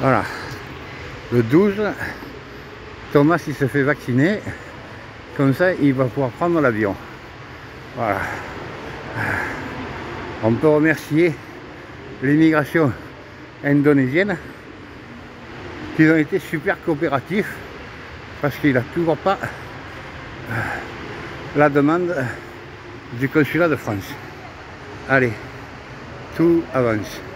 Voilà. Le 12, Thomas il se fait vacciner. Comme ça, il va pouvoir prendre l'avion. Voilà. On peut remercier l'immigration indonésienne qui ont été super coopératifs parce qu'il n'a toujours pas la demande du consulat de France. Allez, tout avance.